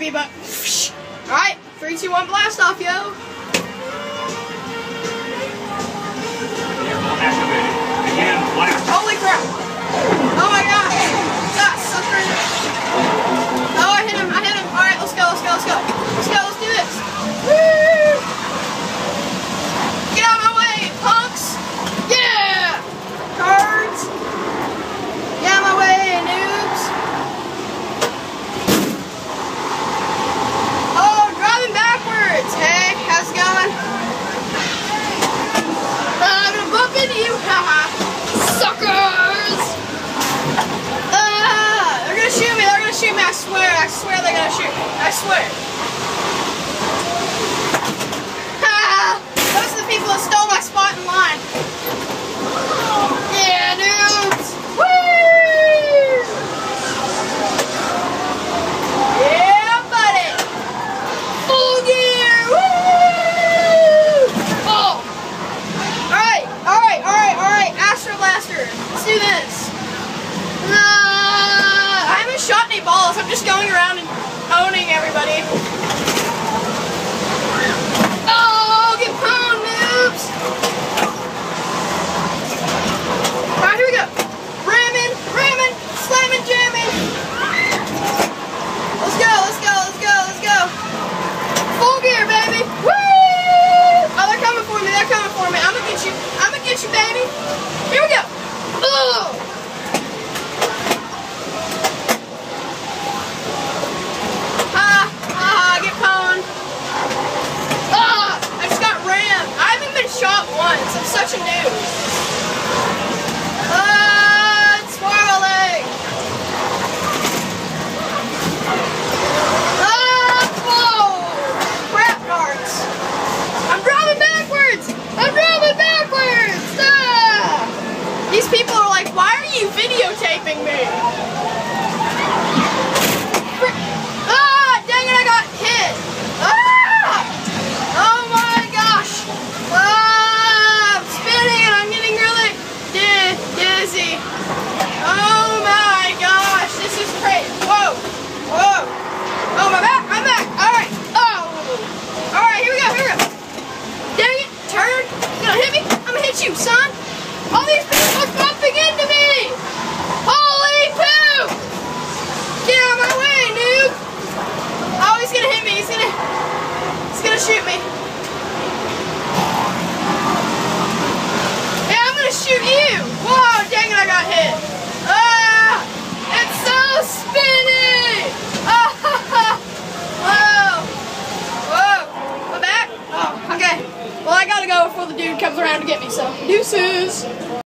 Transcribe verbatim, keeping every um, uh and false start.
me, but alright, three, two, one, blast off, yo. Holy crap! Oh my gosh! That sucker! Oh, I hit him! I hit him! All right, let's go! Let's go! Let's go! Let's go! Let's do this! Woo! Get out of my way, punks! Yeah! Cards! Get out of my way, noobs! Oh, driving backwards! Hey, how's it going? I'm gonna bump into you! Haha! Suckers! Ah! They're gonna shoot me, they're gonna shoot me, I swear, I swear they're gonna shoot me, I swear. Ha! Those are the people that stole my spot in line. Yeah, dudes! Woo! Yeah, buddy! Full gear! Woo! Oh! Alright, alright, alright, alright, Astro Blaster, let's do this. Uh, I haven't shot any balls, I'm just going around and owning everybody. Oh, get pwned, noobs! Alright, here we go. Ramming, ramming, slamming, jamming. Let's go, let's go, let's go, let's go. Full gear, baby. Woo! Oh, they're coming for me, they're coming for me. I'm gonna get you, I'm gonna get you, baby. Here we go. Oh! Shot once. I'm such a noob. Ah, it's swirling. Ah, whoa! Crap cards. I'm driving backwards. I'm driving backwards. Ah! These people are like, why are you videotaping me? Ah, dang it! I got hit. Ah! Oh my gosh. Ah! Oh my gosh, this is crazy. Whoa, whoa. Oh, my back, my back. All right. Oh. All right, here we go, here we go. Dang it, turn. You gonna hit me? I'm gonna hit you, son. All these people are bumping into me. Holy poop. Get out of my way, noob. Oh, he's gonna hit me. He's gonna, he's gonna shoot me. Yeah, I'm gonna shoot you. Whoa, dang it, I got hit. Ah, it's so spinny. Ah, whoa, whoa, my back. Oh, okay. Well, I gotta go before the dude comes around to get me, so deuces.